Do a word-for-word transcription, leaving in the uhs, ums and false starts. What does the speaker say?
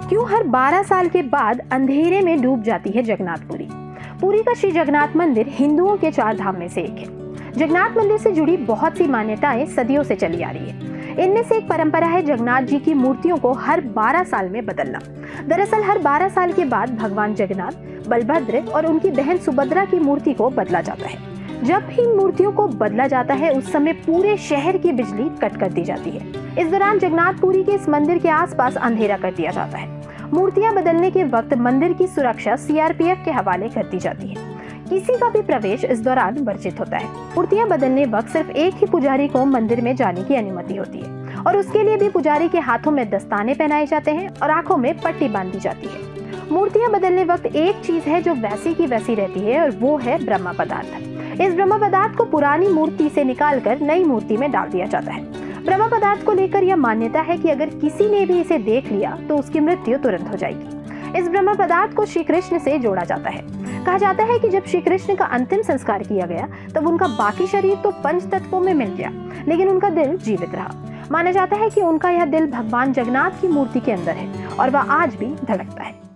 क्यों हर बारह साल के बाद अंधेरे में डूब जाती है जगन्नाथपुरी? पुरी का श्री जगन्नाथ मंदिर हिंदुओं के चार धाम में से एक है। जगन्नाथ मंदिर से जुड़ी बहुत सी मान्यताएं सदियों से चली आ रही है। इनमें से एक परंपरा है जगन्नाथ जी की मूर्तियों को हर बारह साल में बदलना। दरअसल हर बारह साल के बाद भगवान जगन्नाथ, बलभद्र और उनकी बहन सुभद्रा की मूर्ति को बदला जाता है। जब भी इन मूर्तियों को बदला जाता है उस समय पूरे शहर की बिजली कट कर दी जाती है। इस दौरान जगन्नाथपुरी के इस मंदिर के आसपास अंधेरा कर दिया जाता है। मूर्तियां बदलने के वक्त मंदिर की सुरक्षा सी आर पी एफ के हवाले कर दी जाती है। किसी का भी प्रवेश इस दौरान वर्जित होता है। मूर्तियां बदलने वक्त सिर्फ एक ही पुजारी को मंदिर में जाने की अनुमति होती है और उसके लिए भी पुजारी के हाथों में दस्ताने पहनाए जाते हैं और आंखों में पट्टी बांधी जाती है। मूर्तियां बदलने वक्त एक चीज है जो वैसी की वैसी रहती है और वो है ब्रह्म पदार्थ। इस ब्रह्म पदार्थ को पुरानी मूर्ति से निकालकर नई मूर्ति में डाल दिया जाता है। ब्रह्म पदार्थ को लेकर यह मान्यता है कि अगर किसी ने भी इसे देख लिया तो उसकी मृत्यु तुरंत हो जाएगी। इस ब्रह्म पदार्थ को श्री कृष्ण से जोड़ा जाता है। कहा जाता है कि जब श्री कृष्ण का अंतिम संस्कार किया गया तब उनका बाकी शरीर तो पंच तत्वों में मिल गया, लेकिन उनका दिल जीवित रहा। माना जाता है कि उनका यह दिल भगवान जगन्नाथ की मूर्ति के अंदर है और वह आज भी धड़कता है।